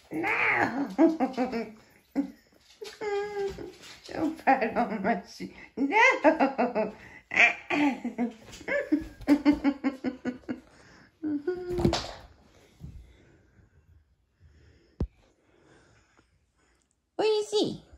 No. Don't pat on my shoe. No. What do you see?